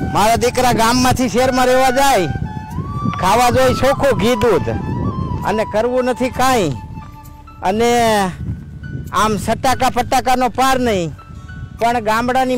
मारा दीकरा गाम मांथी शहर में रहवा जाय, खावा जोईए चोखुं घी दूध अने करवुं नथी कांई, अने आम सटाका पटाकानो पार नहीं। पण गामडानी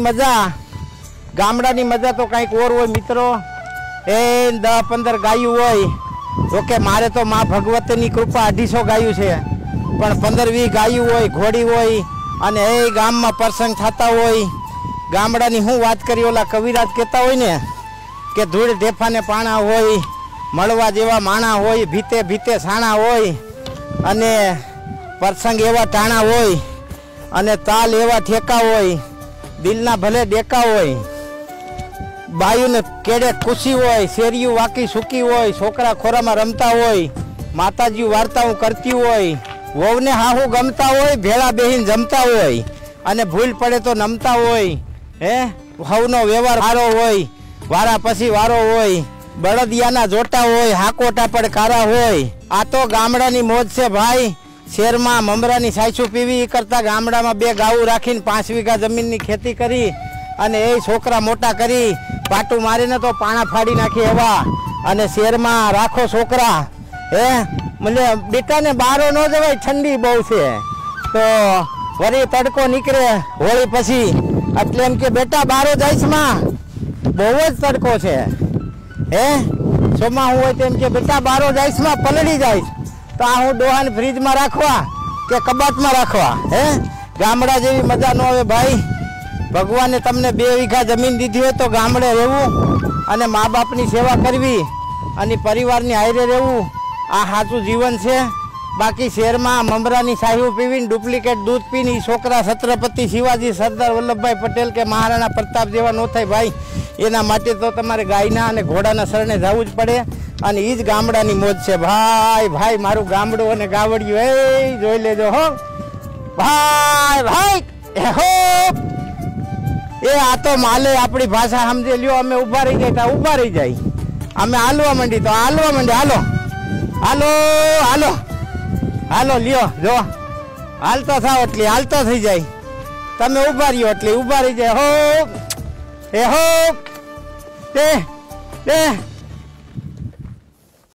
मजा तो कंईक और होय मित्रों। 10-15 गायूं होय, जो के मारे तो मां भगवतीनी कृपा 250 गायूं छे, पण 15-20 गायूं होय, घोड़ी होय अने ए गाम में प्रसंग थता होय। गामडानी हूँ बात करी, ओला कविराज कहता होय ने के धूळ ढेफाने पाणा होय, मळवा जेवा माणा होय, भीते भीते साणा होय अने प्रसंग एवा टाणा होय अने ताल एवा ठेका होय, दिलना भले डेका होय, बायुने केड़े खुशी होय, शेरिયું वाकी सूकी होय, छोकरा खोरामां रमता होय, माताजी वार्ताओं करती होय, वहुने हाहू गमता होय, भेळा बेहीने जमता होय अने भूल पड़े तो नमता होय। हे वहुनो व्यवहार सारो होय, वारा पछी वारो होय, बळदियाना जोटा होय, हाकोटा पड़कारा होय। आ तो गामडानी मोज छे भाई। शहर में ममरानी सायसू पीवी करता गामडा में 2 गाऊ राखीने 5 वीघा जमीन की खेती करी अने ए छोकरा मोटा करी, पाटू मारीने तो पाणा फाड़ी नाखी एवा। अने शहर में राखो छोकरा हे म्हणजे बेटा ने बारो न जवाय, ठंडी बहु छे तो वरी तड़को निकळे होळी पछी એટલે એમ કે બેટા બારો જાઈશ માં, બહુ જ તડકો છે હે સોમાં હું હોય તેમ કે બેટા બારો જાઈશ માં પલળી જાઈશ તો આ હું ડોહાને ફ્રીજમાં રાખવા કે કબાટમાં રાખવા હે। ગામડા જેવી મજા ન આવે ભાઈ। ભગવાને તમને 2 વીઘા જમીન દીધી હોય તો ગામડે રહેવું અને મા બાપની સેવા કરવી અને પરિવારની હારે રહેવું, આ સાચું જીવન છે। बाकी शहर में ममरानी शाही पीवी डुप्लिकेट दूध पीने छोकरा छत्रपति शिवाजी सरदार वल्लभभाई पटेल के महाराणा प्रताप जेवा न थाय भाई। एना माटे तो तमारे गायना अने घोड़ाना शरणे जावुं ज पड़े अने ई ज गामडानी मोज छे भाई। भाई मारू गामडुं अने गावडियुं ए जोई लेजो हो भाई भाई ए हो ए आ तो माले आपणी भाषा समझे ल्यो। अमे उभा रही जाय तो उभा रही जाय, अमे हालवा मंडी तो हालवा मंडी। हालो हालो हालो हालो लियो जो हालता थाव एटले हालता थई जाय, तमे उभा रह्यो एटले उभा रही जाय हो ए हो ए ए